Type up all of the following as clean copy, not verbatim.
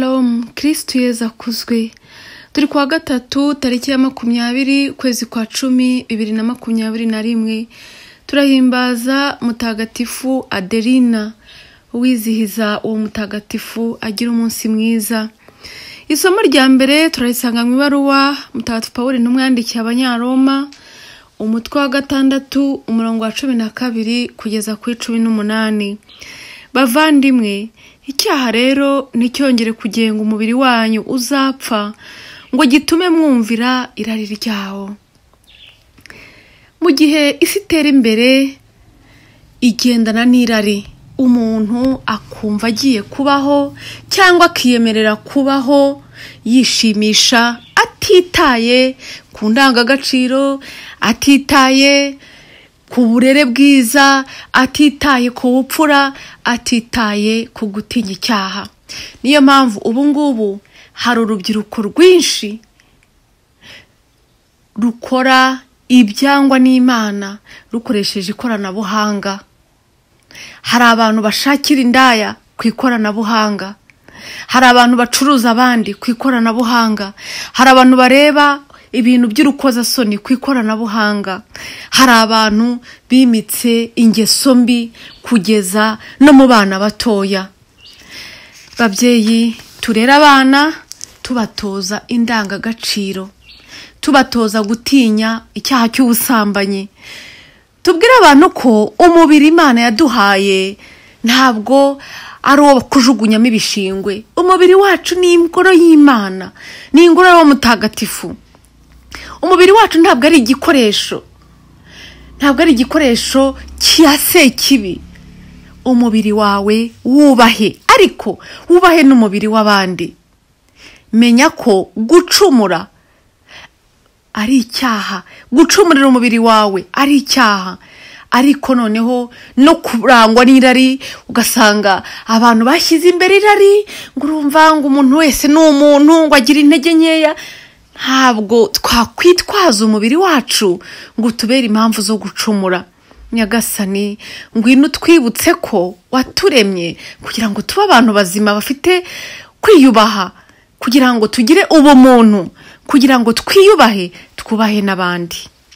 Shalom, Kristu Yezu akuzwe. Turi kuwa gatatu tariki ya 20 ukwezi kwa 10 2021. Turahimbaza mutagatifu Adelina, uwizihiza uwo mutagatifu agira umunsi mwiza. Isomo rya mbere turarisanga mu ibaruwa mutagatifu Pawulo intumwa yandikiye Abanyaroma, umutwe wa 6 umurongo wa 12 kugeza ku 18. Bavandimwe, icyaha rero nticyongere kugenga umubiri wanyu uzapfa ngo gitume mwumvira irari ryawo. Mu gihe isi itera imbere igendana n'irari, umuntu akumva agiye kubaho cyangwa akiyemerera kubaho yishimisha atitaye ku ndangagaciro, atitaye ku burere bwiza, atitaye ku bupfura, atitaye ku gutinya icyaha. Niyo mpamvu ubu ngubu hari urubyiruko rwinshi rukora ibyangwa n'Imana rukoresheje ikoranabuhanga. Hari abantu bashakira indaya ku ikoranabuhanga, hari abantu bacuruza abandi ku ikoranabuhanga, hari abantu bareba ibintu by'urukozasoni ku ikoranabuhanga, hari abantu bimitse ingeso mbi kugeza no mu bana batoya. Babyeyi, turera abana tubatoza indangagaciro, tubatoza gutinya icyaha cy'ubusambanyi. Tubwire abantu ko umubiri Imana yaduhaye ntabwo ari uwo kujugunyamo ibishingwe. Umubiri wacu ni ingoro y'Imana, ni ingoro y'uwo mutagatifu. Umubiri wacu ntabwo ari igikoresho, ntabwo ari igikoresho cyase kibi. Umubiri wawe wubahe, ariko wubahe n'umubiri w'abandi. Menya ko gucumura ari icyaha, gucumurira umubiri wawe ari icyaha. Ariko noneho no kurangwa n'irari, ugasanga abantu bashyize imbere irari, ngo urumva ngo umuntu wese ni umuntu, ngo agira intege nkeya. Ntabwo twakwitwaza umubiri wacu ngo tubere impamvu zo gucumura. Nyagasani, ngwino twibutse ko waturemye kugira ngo tube abantu bazima bafite kwiyubaha, kugira ngo tugire ubumuntu, kugira ngo twiyubahe, twubahe n'abandi.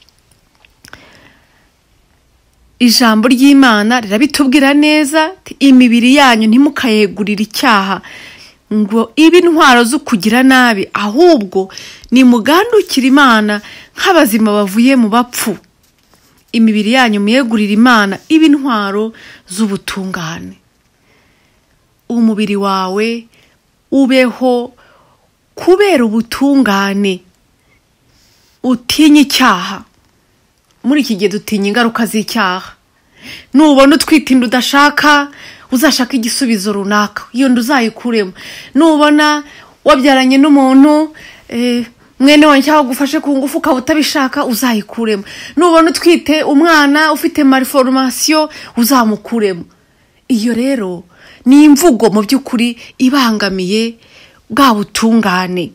Ijambo ry'Imana rirabitubwira neza, imibiri yanyu ntimukayegurire icyaha ngo ibe intwaro zo kugira nabi, ahubwo nimugandukire Imana nk'abazima bavuye mu bapfu. Imibiri yanyu muyegurire Imana ibe intwaro z'ubutungane. Umubiri wawe ubeho kubera ubutungane, utinya icyaha. Muri iki gihe dutinya ingaruka z'icyaha. Nubona utwite inda udashaka, uzashaka igisubizo runaka, iyo nda uzayikuremo. Nubona wabyaranye n'umuntu mwene wanyu cyangwa gufashe ku ngufu ukaba utabishaka, uzayikuremo. Nubona utwite umwana ufite malformation, uzamukuremo. Iyo rero ni imvugo mu by'ukuri ibangamiye bwa butungane.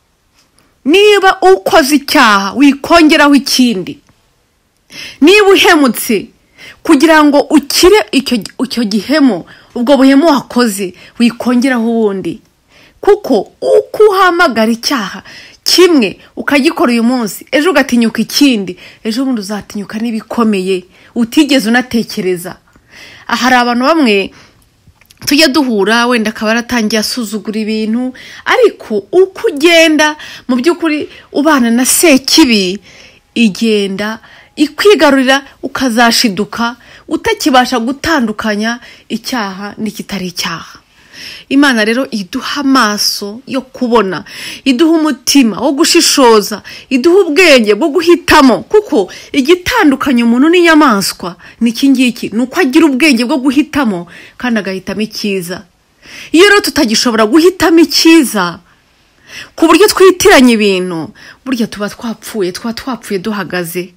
Niba ukoze icyaha wikongeraho ikindi, niba uhemutse kugira ngo ukire icyo gihemo, ubwo buhemu wakoze wikongeraho ubundi. Kuko uko uhamagara icyaha kimwe ukagikora uyu munsi, ejo ugatinyuka ikindi, ejo bundi uzatinyuka n'ibikomeye utigeze unatekereza. Hari abantu bamwe tujya duhura, wenda akaba aratangiye asuzugura ibintu, ariko uko ugenda mu by'ukuri ubana na sekibi, igenda ikwigarurira, ukazashiduka utakibasha gutandukanya icyaha n'ikitari icyaha. Imana rero iduha amaso yo kubona, iduha umutima wo gushishoza, iduha ubwenge bwo guhitamo. Kuko igitandukanya umuntu n'inyamaswa ni iki ngiki, ni uko agira ubwenge bwo guhitamo kandi agahitamo icyiza. Iyo rero tutagishobora guhitamo icyiza, ku buryo twitiranya ibintu, burya tuba twapfuye duhagaze.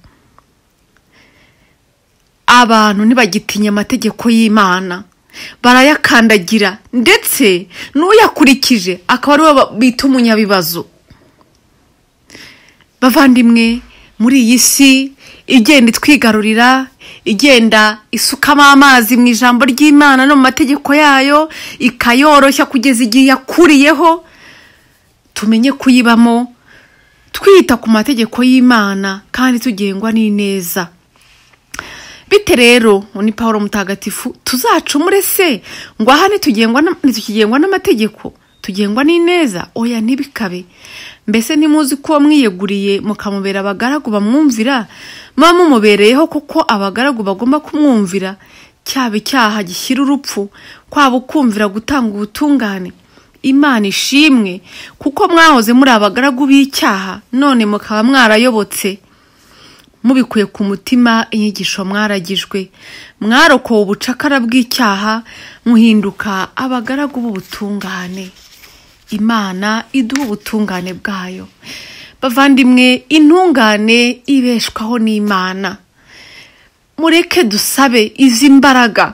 Abantu ntibagitinya amategeko y'Imana, barayakandagira, ndetse n'uyakurikije akaba ari we bita umunyabibazo. Bavandimwe, muri iyi si igenda itwigarurira, igenda isukamo amazi mu ijambo ry'Imana no mu mategeko yayo, ikayoroshya kugeza igihe yakuriyeho. Tumenye kuyibamo twita ku mategeko y'Imana kandi tugengwa n'ineza. Bite rero ni Pawulo mutagatifu, tuzacumure se ngo aha ntitukigengwa n'amategeko, tugengwa n'ineza? Oya, ntibikabe. Mbese ntimuzi ko mwiyeguriye mukamubera abagaragu bamwumvira, muba mumubereyeho kuko abagaragu bagomba kumwumvira, cyaba icyaha gishyira urupfu, kwaba ukumvira gutanga ubutungane. Imana ishimwe kuko mwahoze muri abagaragu b'icyaha, none mukaba mwarayobotse mubikuye ku mutima inyigisho mwaragijwe, mwarokowe ubucakara bw'icyaha, muhinduka abagaragu b'ubutungane. Imana iduha ubutungane bwayo. Bavandimwe, intungane ibeshwaho n'Imana. Mureke dusabe izi mbaraga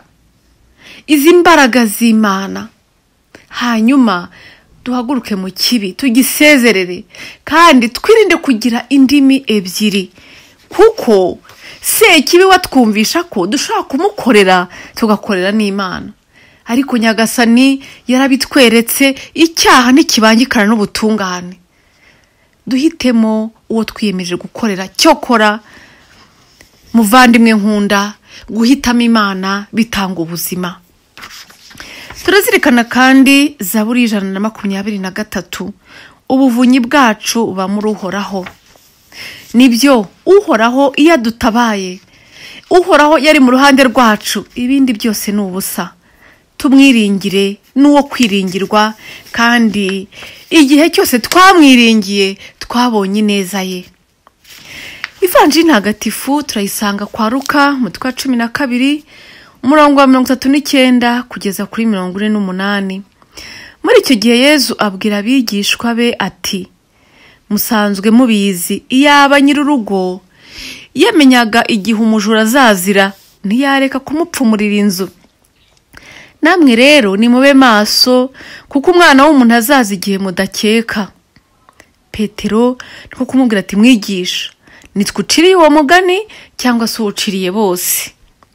z'Imana, hanyuma duhaguruke mu kibi, tugisezerere, kandi twirinde kugira indimi ebyiri, kuko Sekibi watwumvisha ko dushobora kumukorera tugakorera n'Imana. Ariko Nyagasani yarabitweretse, icyaha ntikibangikana n'ubutungane. Duhitemo uwo twiyemeje gukorera. Cyokora muvandimwe nkunda, guhitamo Imana bitanga ubuzima. Turazirikana kandi Zaburi 123, ubuvunyi bwacu buba muri Uhoraho. Nibyo, Uhoraho iyo adutabaye, Uhoraho yari mu ruhande rwacu, ibindi byose ni ubusa. Tumwiringire, n'uwo kwiringirwa, kandi igihe cyose twamwiringiye twabonye ineza ye. Ivanjiri ntagatifu turayisanga kwa Luka mutwe wa 12 umurongo wa 39 kugeza kuri 48. Muri icyo gihe Yezu abwira abigishwa be ati, musanzwe mubizi, iyaba nyir'urugo yamenyaga igihe umujura azazira, ntiyareka kumupfumurira inzu. Namwe rero nimube maso, kuko Umwana w'umuntu azaza igihe mudakeka. Petero niko kumubwira ati, mwigisha, nitwuciriye uwo mugani cyangwa se uwuciriye bose?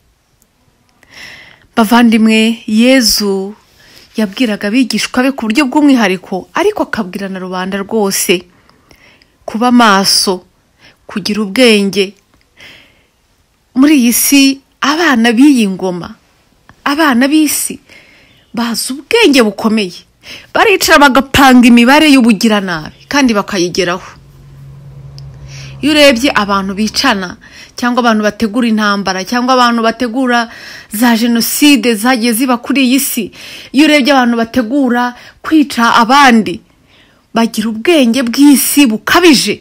Bavandimwe, Yezu yabwiraga abigishwa be ku buryo bw'umwihariko, ariko akabwira na rubanda rwose kuba maso, kugira ubwenge. Muri iyi si, abana b'iyi ngoma, abana b'isi bazi ubwenge bukomeye, baricara bagapanga imibare y'ubugiranabi kandi bakayigeraho. Iyo urebye abantu bicana, cyangwa abantu bategura intambara, cyangwa abantu bategura za jenoside zagiye ziba kuri iyi si, iyo urebye abantu bategura kwica abandi, bagira ubwenge bw'isi bukabije,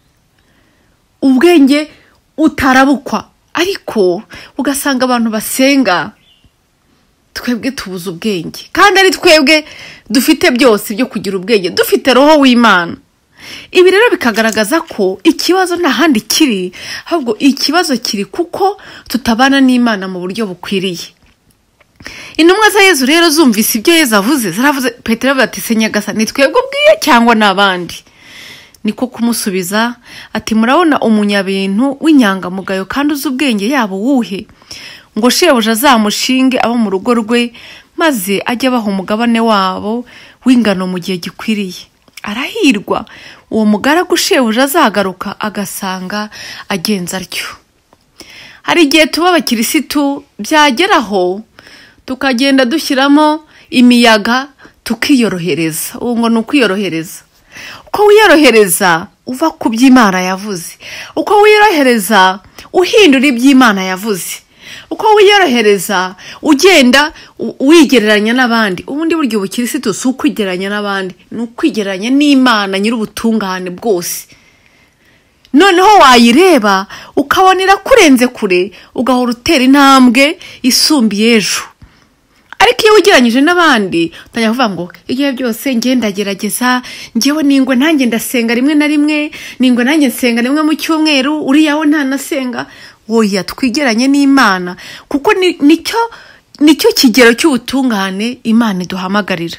ubwenge utarabukwa. Ariko ugasanga abantu basenga, twebwe tubuze ubwenge, kandi ari twebwe dufite byose byo kugira ubwenge, dufite roho w'Imana. Ibi rero bikagaragaza ko ikibazo nta handi kiri, ahubwo ikibazo kiri kuko tutabana n'Imana mu buryo bukwiriye. Intumwa za Yezu rero zumvise ibyo Yezu avuze, zaravuze, Petero avuga ati, se Nyagasani, ni twebwe ubwiye cyangwa n'abandi? Niko kumusubiza ati, murabona umunyabintu w'inyangamugayo kandi uzi ubwenge yabo wuhe, ngo shebuja azamushinge abo mu rugo rwe, maze ajye abaha umugabane wabo w'ingano mu gihe gikwiriye. Arahirwa uwo mugaragu shebuja azagaruka agasanga agenza atyo. Hari igihe tuba abakirisitu byageraho tukagenda dushyiramo imiyaga tukiyorohereza. Ubu ngo ni ukwiyorohereza. Uko wiyorohereza uva ku by'Imana yavuze, uko wiyorohereza uhindura iby'Imana yavuze, uko wiyorohereza ugenda wigereranya n'abandi. Ubundi buryo bukirisitu si ukwigereranya n'abandi, ni ukwigereranya n'Imana nyir'ubutungane bwose. Noneho wayireba ukabonera kurenze kure, ugahora utera intambwe isumbiye ejo. Ariko iyo ugereranyije n'abandi, utajya kuvuga ngo igihe byose ngendagerageza, ngewe ningwe nanjye ndasenga rimwe na rimwe, ningwe nanjye nsenga rimwe mu cyumweru, uriya we ntanasenga. Oya, twigeranye n'Imana, kuko nicyo kigero cy'ubutungane Imana iduhamagarira.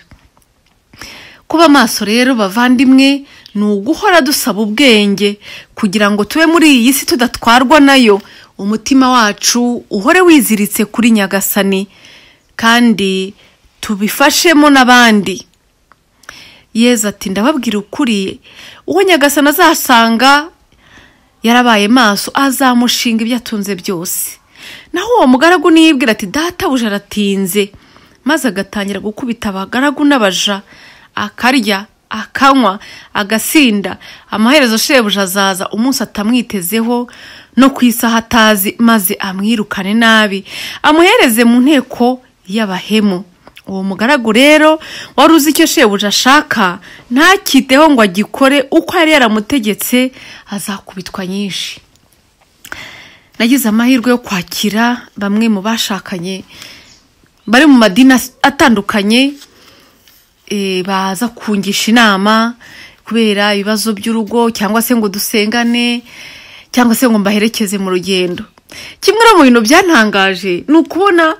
Kuba maso rero bavandimwe, ni uguhora dusaba ubwenge kugira ngo tube muri iyi si tudatwarwa nayo, umutima wacu uhore wiziritse kuri Nyagasani kandi tubifashemo n'abandi. Yezu ati ndababwira ukuri, uwo Nyagasani azasanga yarabaye maso azamushinga ibyo atunze byose. Naho uwo mugaragu niyibwira ati databuja aratinze, maze agatangira gukubita abagaragu n'abaja, akarya akanywa agasinda, amaherezo shebuja azaza umunsi atamwitezeho no ku isaha atazi, maze amwirukane nabi amuhereze mu nteko y'abahemu. Uwo mugaragu rero wari uzi icyo shebuja ashaka, ntakiteho ngo agikore uko yari yaramutegetse, azakubitwa nyinshi. Nagize amahirwe yo kwakira bamwe mu bashakanye bari mu madini atandukanye, baza kungisha inama kubera ibibazo by'urugo, cyangwa se ngo dusengane, cyangwa se ngo mbaherekeze mu rugendo. Kimwe mu bintu byantangaje ni ukubona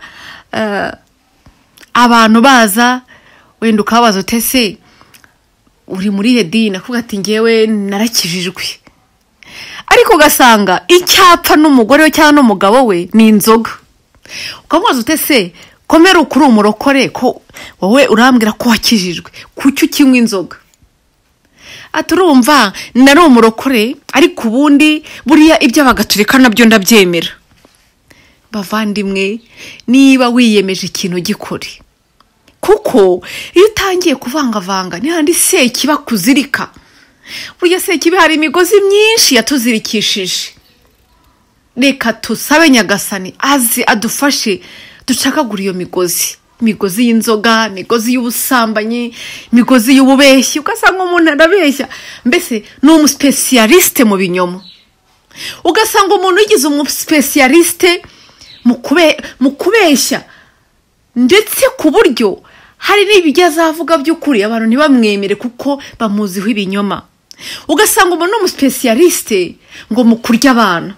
abantu baza, wenda ukababaza utese uri muri edini, akuvuga ati ngewe narakijijwe, ariko ugasanga icyapa n'umugore we cyangwa n'umugabo we ni inzoga. Ukamubaza utese komera ukuri umurokore, ko wowe urambwira ko wakijijwe, kuki ukinywa inzoga? Aturumva nari umurokore, ariko ubundi buriya iby'abagatulika nabyo ndabyemera. Bavandimwe, niba wiyemeje ikintu gikore, kuko iyo utangiye kuvangavanga ni handi sekiba kuzirika. Burya sekibi hari imigozi myinshi yatuzirikishije. Reka tusabe Nyagasani azi adufashe ducakagura iyo migozi, imigozi y'inzoga, imigozi y'ubusambanyi, imigozi y'ububeshyi. Ugasanga umuntu arabeshya, mbese ni umuspecialiste mu binyoma. Ugasanga umuntu yigize umuspecialiste mu kubeshya, ndetse ku buryo hari n'ibyo azavuga by'ukuri abantu ntibamwemere kuko bamuziho ibinyoma. Ugasanga umuntu ni umuspecialiste ngo mu kurya abana.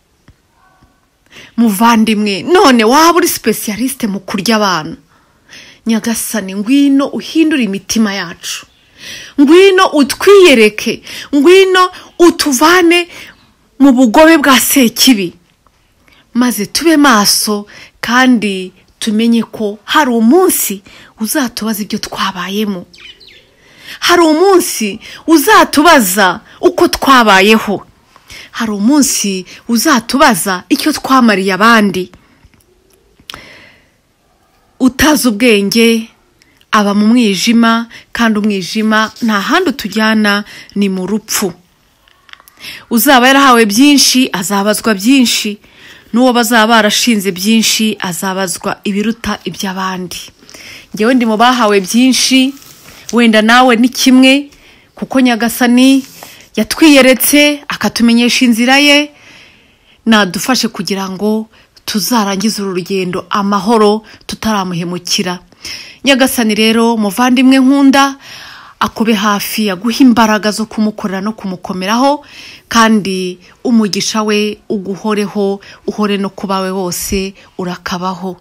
Muvandimwe, none waba uri specialiste mu kurya abana, Nyagasani ngwino uhindure imitima yacu, ngwino utwiyereke, ngwino utuvane mu bugobe bwa sekibi, maze tube maso kandi tumenye ko hari umunsi uzatubaza ibyo twabayemo, hari umunsi uzatubaza uko twabayeho, hari umunsi uzatubaza icyo twamariye abandi. Utazi ubwenge aba mu mwijima, kandi umwijima nta handi utujyana ni mu rupfu. Uzaba yarahawe byinshi azabazwa byinshi, n'uwo bazaba barashinze byinshi azabazwa ibiruta iby'abandi. Ngewe ndi mu bahawe byinshi, wenda nawe ni kimwe, kuko Nyagasani yatwiyeretse akatumenyesha inzira ye. Nadufashe kugira ngo tuzarangize uru rugendo amahoro tutaramuhemukira. Nyagasani rero muvandimwe nkunda, akube hafi aguha imbaraga zo kumukorera no kumukomeraho, kandi umugisha we uguhoreho, uhore no kubawe wose urakabaho.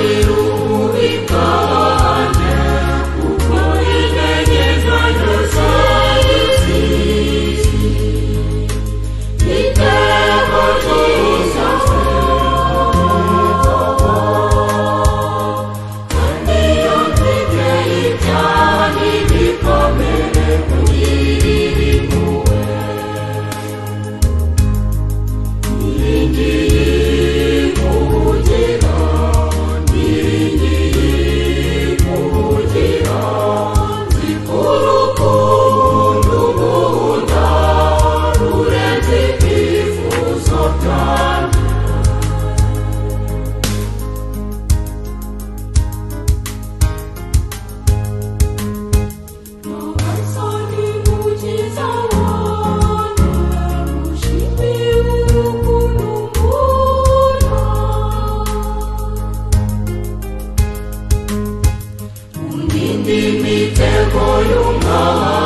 Kuko integerezo y'umwami